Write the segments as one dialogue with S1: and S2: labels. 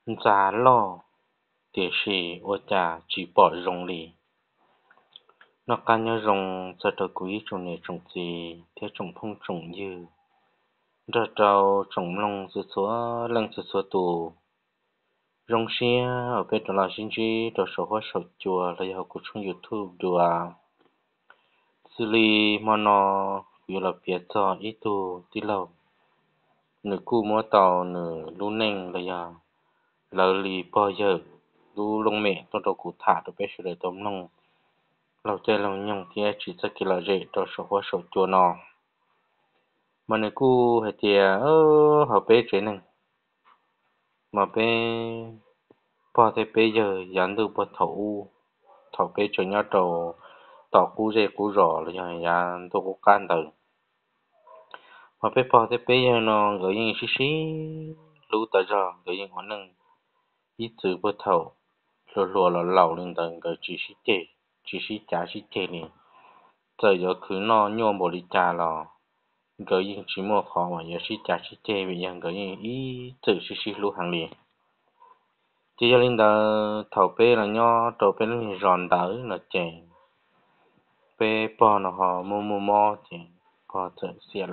S1: Giá lo để xì ô chà chỉ bỏ rồng lì nó cá nhớ rồng giờ đầu quý trồng này trồng gì theo trồng phong trồng như giờ trâu trồng lông dưới xóa lông dưới xóa tù rồng xia ở bên đó là xin chi đó số hóa số chùa là do của trong YouTube đùa xử lý mà nó vì là biết cho ít tu tí lâu nửa cú múa tàu nửa lú neng là do lỡ lì bao giờ lú lông mẹ tôi đâu cụ thả được biết sự để tóm lông lâu chơi lâu nhung thì chỉ sẽ kia là dễ đó số hóa số chùa nó mà nửa cú hay thì họ bé chế này mà bé bao thế bây giờ dán được bao thấu thấu bé cho nhau đầu tỏ cú dễ cú rõ là do dán tôi có can từ mà bé bao thế bây giờ nó gửi những xí xí lú tới rồi gửi những món nâng ít chữ bao thấu lùa lùa là lẩu lên tầng gửi chỉ xí chả xí chè này giờ giờ cứ nó nhôm bộ đi trà là gửi những chỉ mua khó mà giờ xí chả xí chè bây giờ gửi những ít chữ xí xí lú hàng liền chỉ cho nên là thầu pe là nho trầu pe nó giòn đỡ là chè pe bò nó họ mua mua mò chè họ tự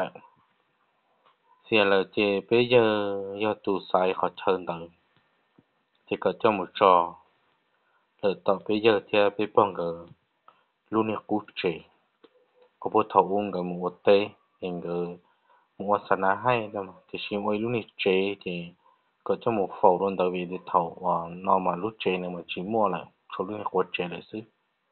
S1: xìa lại chè bây giờ do tụ sai họ chơi đỡ thì có cho một trò là tao bây giờ thì pe bò ngờ luôn là cú chè có bộ thầu uống ngờ một tê ngờ một sản hay đâu mà thì xin ơi luôn là chè thì có cho một phẩu luôn tại vì thầu nó mà lúc chè này mà chỉ mua lại số lượng của chè lại xứ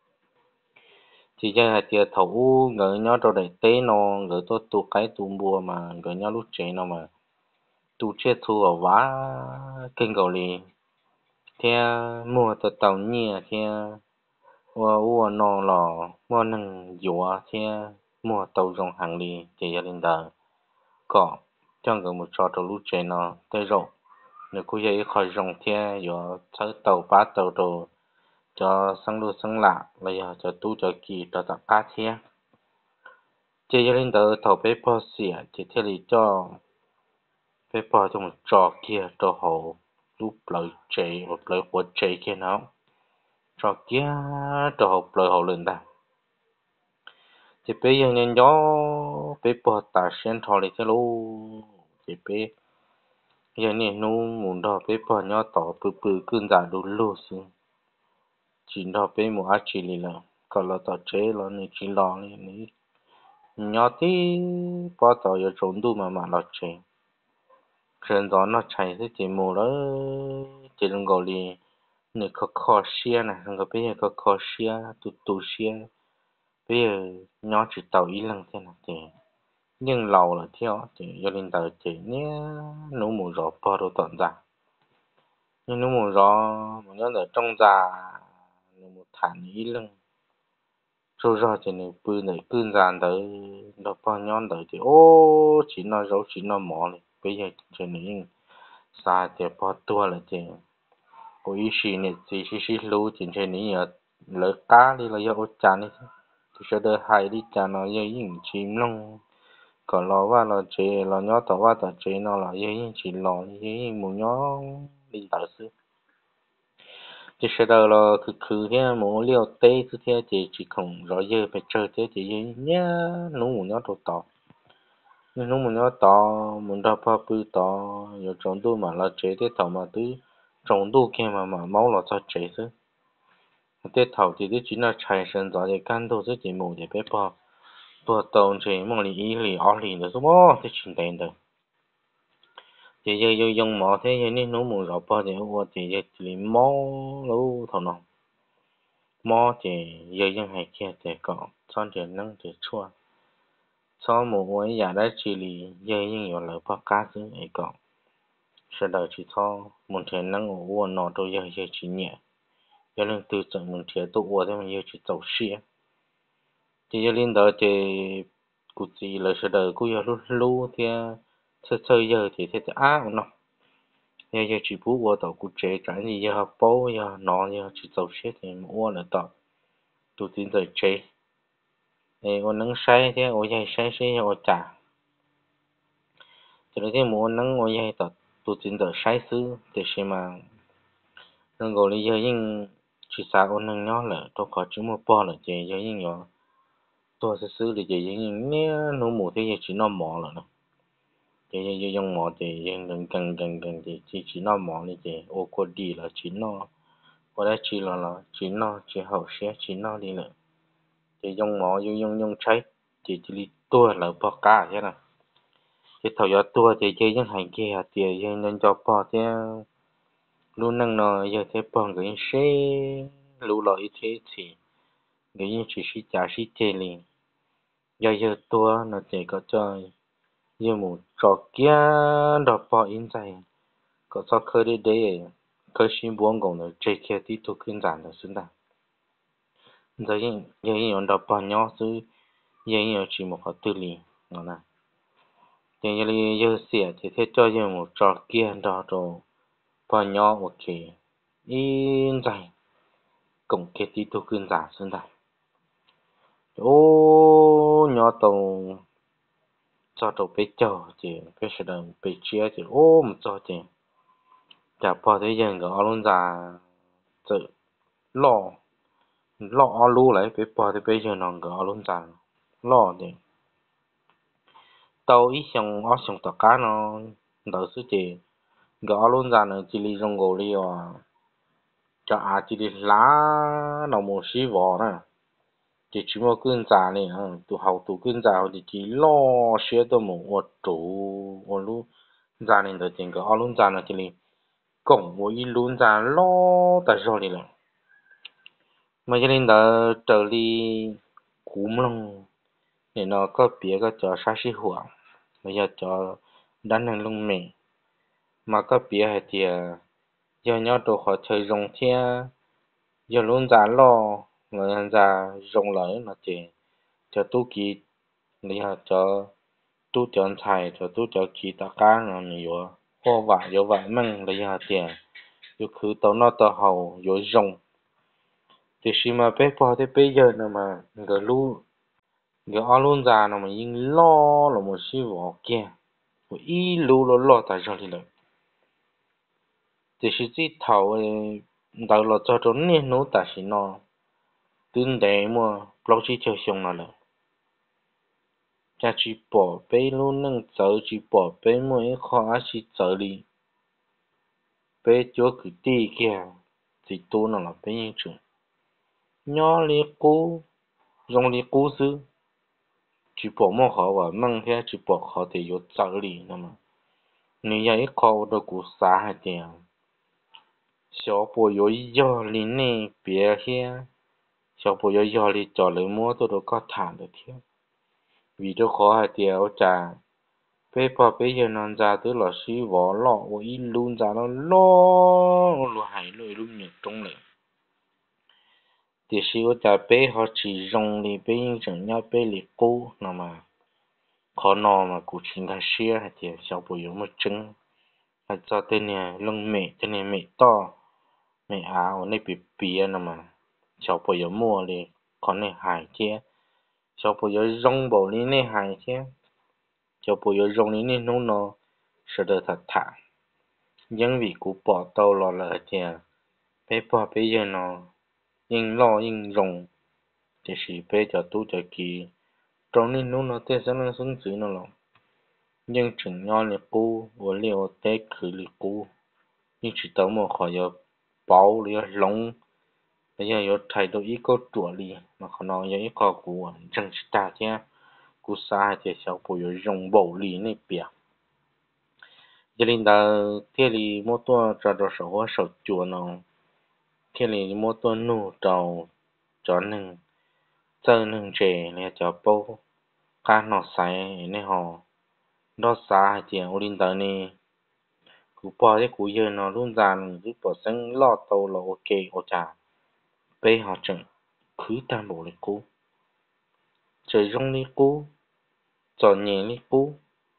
S1: chỉ cho là tiệt thấu ngỡ nhớ cho đại tế nó ngỡ tôi tu cái tu mua mà ngỡ nhớ lúc trẻ nó mà tu chết thu ở vá kênh cầu lì theo mua từ tàu nhia theo mua nó lò mua nâng dùa theo mua tàu rồng hàng lì chỉ gia đình đời có cho ngỡ một trò cho lúc trẻ nó tới rồi nếu cô dạy khỏi rồng theo giờ tới tàu bá tàu đồ cho sang lô sang lạ là giờ cho tu cho kỳ cho tất cả theo chế cho nên tớ thầu bếp bao xỉa chỉ theo lý cho bếp bao trong trò kia trò hồ lúc lời chế một lời của chế kia nó trò kia trò hồ lời hồ lên ta chỉ bây giờ nên gió bếp bao ta xem thò lý theo lú chỉ bếp giờ nên nu muốn đò bếp bao nhỏ tỏ bự bự cơn giả đủ lú xin chỉ đò bếp một ác chỉ lì là còn là tỏ chế là này chỉ lò này nhỏ tí bao tỏ giờ trốn đủ mà lọt chế trên đó nó chạy tới chỉ mù đó chỉ đừng gọi là người có khó xia này người bây giờ có khó xia tụt xia bây giờ nhỏ chỉ tàu ý lần thế này thì nhưng lâu là theo thì do linh tàu chỉ nhé nấu mù gió bao đồ tận ra nhưng nấu mù gió mà nhớ ở trong già nấu mù thản ý lưng rồi rồi thì nấu bự này cơn giàn tới đó bao nhon tới thì ô chỉ nó rau chỉ nó mỏ này bây giờ chỉ này xa thì bao tua là thì có ý xí này chỉ lưu chính trên này ở lỡ cá đi là do ô chán này thì sẽ đỡ hai đi chán nó do những chim lông còn lò va là chế là nhó tàu va tàu chế nó là do những chỉ lò do những mù nhó đi tàu sư thì sẽ đỡ là cứ thế mù liều tê cứ thế thì chỉ không rõ giờ phải chờ thế thì nhá nó mù nhó tàu tàu nhưng nó mù nhó tàu muốn đào phá bự tàu giờ trồng đu mà là chế thế tàu mà tứ trồng đu kia mà máu là cho chế chứ thế thầu thì chỉ là chạy sinh ra để can đồ cái mù để bé bỏ bỏ tàu chế mong lý ý lý ở lý nữa số thế chuyện đấy được thì giờ dùng mỏ thế giờ nên nó mù rõ bỏ thì ô thì giờ chỉ mỏ lâu thầu nào mỏ thì giờ dùng hay kia thì có xong thì năng thì chua sau mù ấy giả đã chỉ lý giờ dùng nhiều lời bỏ cá chứ ấy có sẽ đợi chỉ sau một thế năng ô nó đâu giờ chỉ nhẹ cho nên từ trận mình thiệt tụ ô thế mình giờ chỉ走xia thì giờ lên đó thì cụ gì là sẽ đợi cụ giờ lu thì sơ giờ thì sẽ nó giờ chỉ bố qua tàu cụ chế cái gì giờ bố giờ nó giờ chỉ tàu xe thì mua là tàu tụ tin rồi chế thì còn nâng say thì ở đây say xe ở trả cho nên cái mua nâng ở đây tàu tu chính đỡ sai sư để xem mà nâng gọi lý do nhưng chỉ xa ôn nâng nhỏ là tôi có chứ một bỏ là chỉ do nhưng nhỏ tôi sẽ xử lý chỉ nhưng nhé nó mù thế chỉ nó mỏ là nó chỉ dùng mỏ thì nhưng gần thì chỉ nó mỏ này thì ô cô đi là chỉ nó có đã chỉ chỉ nó chỉ hậu sẽ chỉ nó đi nữa thì dùng mỏ dùng trái thì đi tua là bỏ cả thế nào thì thầu gió tua thì chơi những hành kia thì nên cho bỏ thế luôn năng nó giờ thế bỏ cái xe lũ lọi thế thì người như chỉ sĩ trả sĩ chơi liền giờ tua nó chỉ có chơi giờ một trò kia đọc bỏ in dài có sao khơi đi đấy khơi xin buông gồng nó chơi kia tí thu kinh giản là xứng đáng giờ những đọc bỏ nhỏ chứ giờ những chỉ một họ tư lì nó nè giờ xỉa thì thế cho giờ một trò kia đó rồi bỏ nhỏ ok in dài cổng kia tí thu kinh giản xứng đáng ô nhỏ tàu cho tàu bé chờ thì cái sự đầm bé chia thì ô một cho thì chả bỏ thế giờ cái luôn già tự lo lo lu lại bé bỏ thì bây giờ nó cái luôn già lo thì tàu ít xong tất cả nó đỡ sự thì cái luôn già nó chỉ đi trong gỗ đi à cho chỉ đi lá nó một xí vỏ nè chỉ một cơn già này tụ cơn già thì chỉ lo xe tôi một trụ một lu già này được tiền cái luôn già nó chỉ đi cổng một ít luôn già lo tại sao đi là mà cho nên là trở đi cúm lông để nó có别个叫啥时候啊，我要叫咱能弄美，mà có别还的，要鸟都好才用天，要弄咋咯，我人家用来那的，叫都给，你要叫都叫菜，都叫给大家那么有，或话有话问你要的，有去到那到后有用，就是嘛，别跑的别人那么个路。cái áo luôn già nó mà yên lo là một xí vỏ kia một ít lú lo tại sao thì lại thì chỉ thầu đầu là cho trốn nên nó tại sao nó tương đối mà bao chỉ theo xong là cha chỉ bỏ bê luôn nâng chờ chỉ bỏ bê mỗi khó chỉ chờ đi bê chỗ cứ đi kia thì tôi nó là bê như chúng nhỏ li cú dùng li cú sư chỉ bỏ một họ và mang theo chỉ bỏ họ thì có trợ lý nữa mà nếu như khó được cú xa hay tiền小朋友要里呢别些小朋友要里找来么都搞谈的天vì đó khó hay tiền trả bây giờ nó ra tới là sĩ võ lọ và ít luôn ra nó lo hay luôn nhật trong này thì sĩ trả bây họ chỉ dùng li bây những chuyện nhau bây li cũ nào mà khó nọ mà cụ chính là xia hay tiền小朋友một chân hay cho tên này lông mẹ tên này mẹ to mẹ áo này bị bìa nè mà小朋友mua đi còn này hại chứ小朋友用bộ này này hại chứ小朋友用này này nó sẽ được thật thà nhưng vì cụ bỏ tàu là chứ bé bỏ bây giờ nó nhưng lo nhưng dùng thì chỉ bé cho tu cho kỳ trong này nó thế sẽ nó xuống dưới nó nhưng chừng nhau là cũ và liệu tế khử là cũ nhưng chỉ tao một khỏi giờ bao liền lông bây giờ có thay đổi ý có chuẩn lý mà họ nói những có của chẳng chỉ ta chứ cú sai thì sao bây giờ dùng bảo lý này bịa cho nên là thế thì mỗi tuần cho số hóa số chuẩn nó thế thì mỗi tuần nụ cho nên cho nên trẻ này cho bao cá nó sai này họ nó sai thì ở bên đó này cú bỏ cái cú giờ nó luôn dàn cứ bỏ sang lo tàu là ok ở chả bây họ chẳng cứ tam bộ lại cú trời rong đi cú trò nhẹ đi cú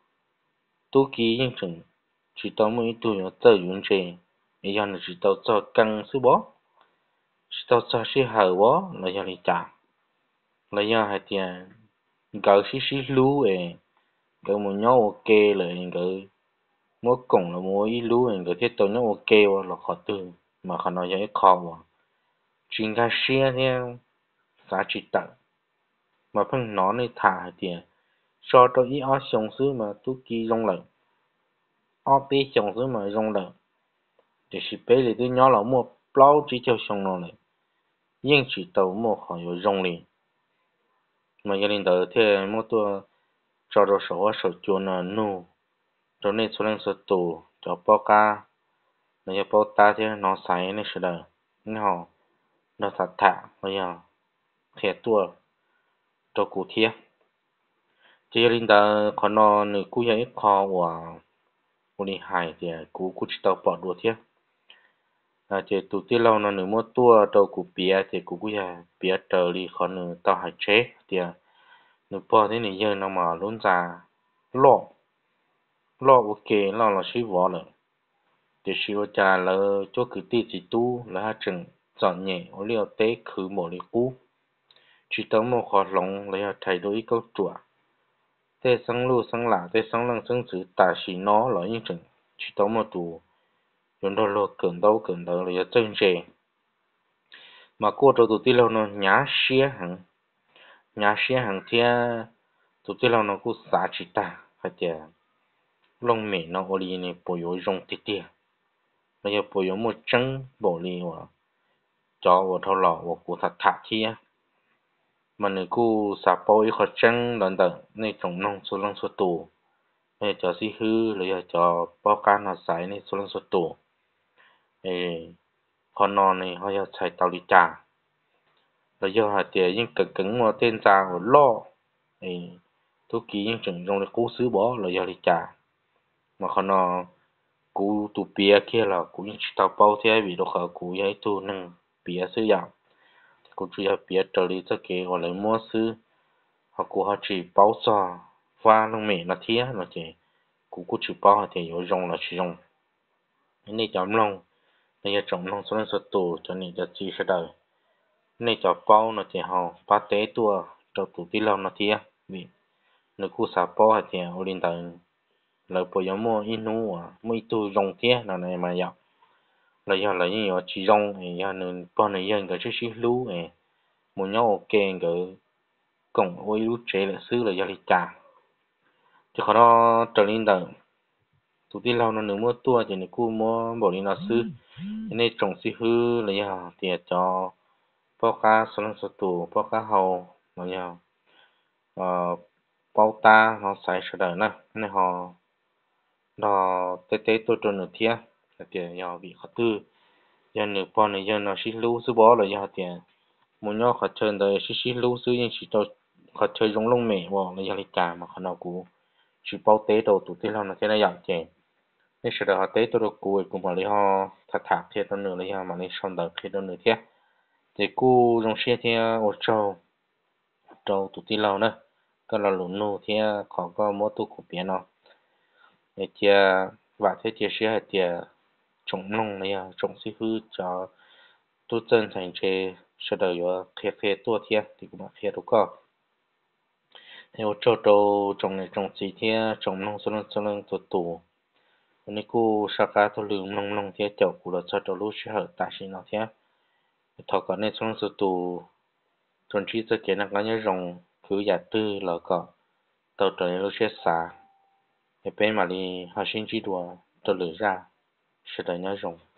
S1: tu ký nhưng chẳng chỉ tao mới tu nhỏ tao dùng chơi bây giờ là chỉ tao cho căng sư bó chỉ tao cho sĩ hở bó là giờ đi trả là giờ hai tiền gạo sĩ lú ấy gạo một nhau ok là gạo mỗi cổng là mỗi lú hình cái thiết tôi nó ok là khó từ mà khó nói những khó mà chính cái xe theo giá trị tặng mà phân nó này thả tiền cho tôi ý ó sống xứ mà tu kỳ rong lợn ó bê sống xứ mà rong lợn để chỉ bê thì tôi nhỏ là mua plau chỉ cho sống nó này nhưng chỉ tàu mua họ有rong liền mà gia đình tớ thì mua tôi cho đồ số số chuột là nu rồi này số lần số tù cho bao ca nó cho bao ta thì nó sai này sẽ đỡ nó nó thật thà bây giờ thiệt tua cho cụ thiệt chỉ gia đình tớ còn nó nữ cụ ấy khó của đi hải thì cụ cụ chỉ tàu bỏ đùa thiệt chỉ tụ tiêu lâu nó nữ mua tua cho cụ bia thì cụ cũng bia trở đi khỏi nữ tàu hải chế thì nữ bỏ thế này giờ nó mà luôn ra lo lo ok lo là sĩ võ rồi thì sĩ võ cha là cho cứ ti chỉ tu là hai chừng dọn nhẹ ở liều tế khử một lý cũ chỉ tấm một khó lòng là thay đổi câu chùa tế sang lưu sang lạ tế sang lăng sang chữ ta sĩ nó là như chừng chỉ tấm một tù dùng đó lo cẩn đầu là chân rề mà cô cho tụi ti lâu nó nhá xía hàng thì tụi ti lâu nó cũng xả chỉ ta phải thì lông mẹ nó ở đi này bồi dưỡng rong tiệt tiệt bây giờ bồi dưỡng một chân bộ đi và cho vào thâu lò và cụ thật thà thi á mà nếu cụ xả bao ít khó chân lần đầu này trồng nông số lông số tù này cho xí hư rồi cho bao cá nó sải này số lông số tù này con non này họจะใช้เตาลิจาrồi giờ hạt tiền nhưng cứng cứng mà tên già của lo này tôi ký nhưng chừng trong cái cú xứ bỏ rồi giờลิจาmà con nó cú tụ bia kia là cú những tàu bao thế vì đó khờ cú ấy tụ nâng bia xứ dạng cú chủ yếu bia trở đi cho cái gọi là mua xứ họ cú họ chỉ bao xò pha lông mì nó thía nó chỉ cú chỉ bao thì có rong là chỉ rong này chấm lông này chấm lông số lần số tụ cho nên cho chỉ sẽ đời này cho bao nó chỉ họ ba tế tua cho tụ tí lâu nó thía vì nó cú xả bao thì ở lên tầng lời bây giờ mua inu mua tu rong thía là này mà dạo là giờ là như vậy chỉ rong thì giờ nên bao này giờ cái chiếc lú này muốn nhau ok cái cổng ôi lú chế là xứ là giờ đi trả chứ khó nó trở lên tầng tụi tí lâu nó nếu mua tua thì nó cú mua bỏ đi nó xứ nên trồng xí hư là giờ thì cho bao cá số lượng số tù bao cá hầu mà giờ bao ta nó xài sợi đời nè nên họ nó tế tôi cho nửa thiên là tiền giờ bị khó tư giờ nửa bọn này giờ nó xí lú xí bó là giờ tiền muốn nhau khó chơi đời xí lú xí nhưng chỉ cho khó chơi giống lông mẹ bỏ là giờ lịch cả mà khó nào cũ chỉ bao tế đầu tụi tiên nó thế này dạng tiền nên sự đó họ tế tôi được cũ cũng bảo lý họ thật thạc thiệt tôi nửa lý họ mà lý xong đời khi tôi nửa thiết thì cũ trong xe thì ở trâu tụi tiên nữa cái là lúa nô thì khó có mỗi tụ của biển nó để chia và thế chia sẻ thì trồng nông này trồng xí hư cho tu chân thành chế sẽ được có khía tua thiên thì cũng khía đúng không theo cho trâu trồng này trồng xí thì trồng nông số lượng tụ nên cô sao cả tôi lường nông nông thì tiểu của là cho trâu lúc sẽ hợp tại sao nó thế thọ có nên số lượng tụ trồng chỉ cho cái năng cái rồng cứ giả tư là có tàu trời lúc sẽ xả để bên mà đi học sinh chỉ đùa tôi lựa ra sẽ được nhớ rồng